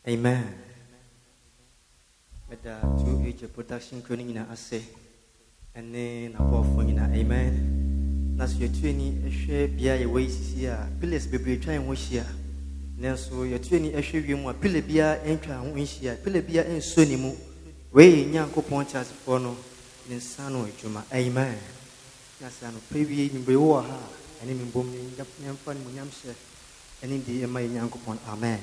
Amen. With the 2H production cleaning I say, and then above amen. Nas your 20 a share be a ways here, Pillis be trying wish here. Nelso your 20 a share you more Pilibia and trying wish here, Pilibia and Sonimu. Way Yanko Ponchas for no in Sano Juma. Amen. Nasan preview in Beoha and in booming Yam Fun Yamshire and in the my Yanko Pon. Amen.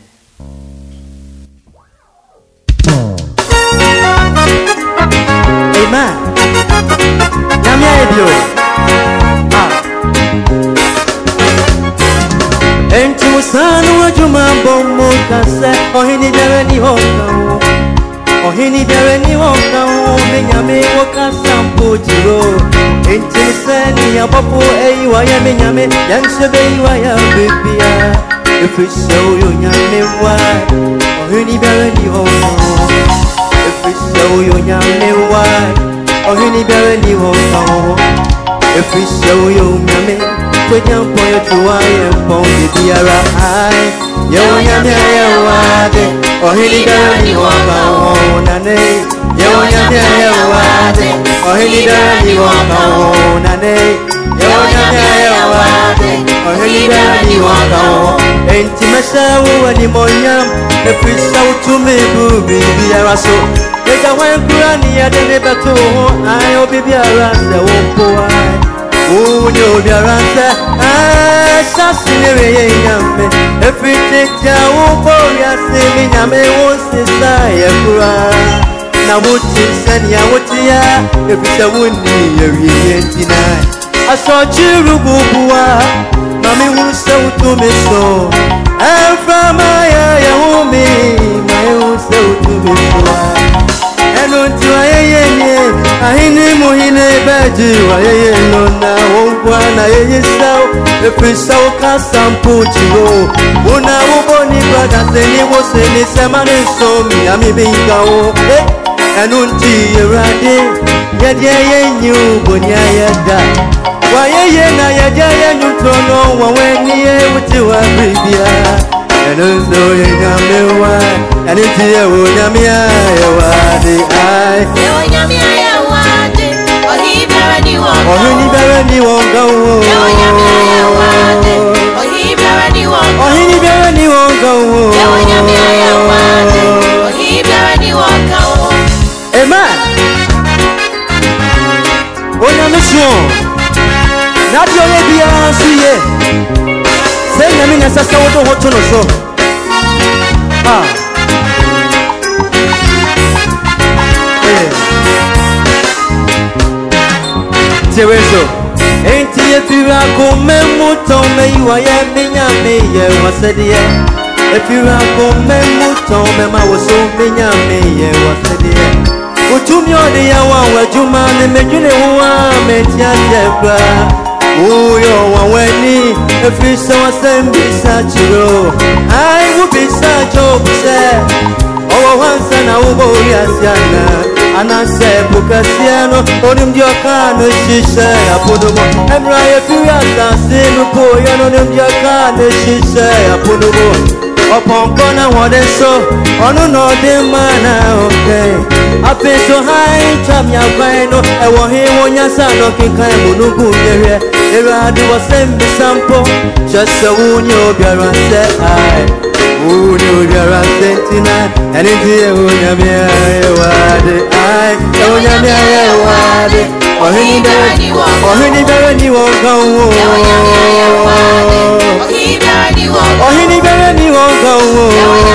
Amen. Namia Ebio. Entu sanu ajuma bomo kase ohini dereni hoka ohini dereni hoka menyame woka sampo jiro entu seni abapo eiwa ya menyame yanshebe eiwa ya bibia efisho yo nyame wa ohini dereni hoka efisho yo nyame wa ohini dereni hoka efisho yo nyame Pojam poyo chuaye mpongi diara ai Yewa nyamia yewade Ohini dani waka wonane Yewa nyamia yewade Ohini dani waka wonane Yewa nyamia yewade Ohini dani waka wonane Enti mesha uwa ni monyam Nefisa utumibu bibiara so Ega wenkurani ya dene beto Ayo bibiara se wompo ai Unyo biaranta Sasinere yame Everything upo ya semi nyame wonsisa ya kura Na wuti sani ya wuti ya Efisa wuni ya yentina Aso chiru bubuwa Mami wunse utumiso Efra maya ya umi Maya wunse utumiso Enunti wa yeye ahini muhine beji wa yeye lona wongwa na yeye sao efisa ukasampu jiro una uboni brada seni woseni semane somi ami bingao enunti yerade yeye nyu bonya yada wa yeye na yeye nyutono wa weni ye wuti wa bibia enunzo yenyamewa enunti ye nyamia yewade ai nyamia yewade ohini bereni wonga wo nyamia yewade ohini bereni wonga ohini bereni wonga wo nyamia yewade ohini bereni wonga wo amen ona mission nadio ye bia suye say nyame na sasa wodo hoto no so Tereso enti efira ko memuto meiwa ye menyame ye wasedie efira ko memuto mema woso menyame ye wasedie utumi odi ya wa wajuma ne medwene huwa metia jebra uyo waweni efisa wasembisa chiro ai wubisa jobse owo wansa na ubo yasiana Anase bukasiano onimdio kano shishe apunumo emra ye fiasa sinu poyo onimdio kano shishe apunumo oponkona wodenso onu no de mana okay apeso hai chamya kwaino ewo hi wonya sano kinkan munugu nyere eradu wasembi sampo just unyo biara se ai Unyo biara sentina Enitiye unyamia yewade Ay, unyamia yewade Ohini bereni wonga wo Ohini bereni wonga wo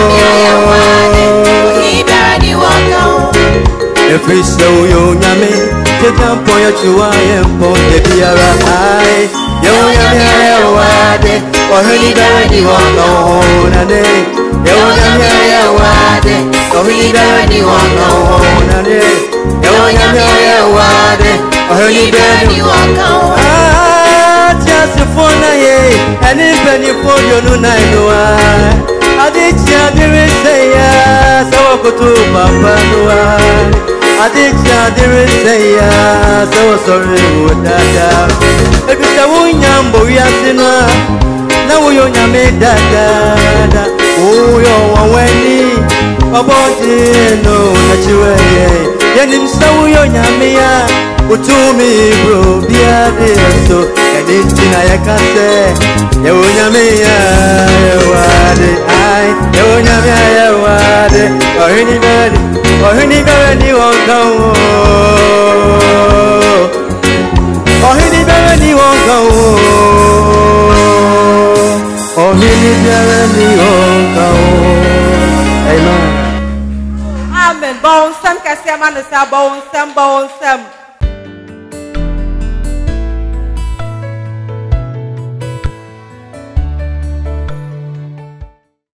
Efisa uyo nyame Chekampo ya chuwaye mponde biara Ay, unyamia yewade Ohini bereni wonga wo Nane Nyamia yewade Ohini bereni wonga wo Nane Nyamia yewade Ohini bereni wonga wo Tiasifona ye Eni beni fodio nunainua Adichi adiriseya Sawa kutuba panua Adichi adiriseya Sawa sori udada Ebisa unyambo yasinwa Na uyo nyame dada Uyo waweni Oboje no na chiwe yenim sawu yo nyamia utumi bro biade so eni na yakase ye onyamia ye wade ai ye onyamia ye wade ohini beri wonkawo ohini beri wonkawo ohini beri wonkawo. Amen. Amen. Bon sem kasi amano sa bon sem.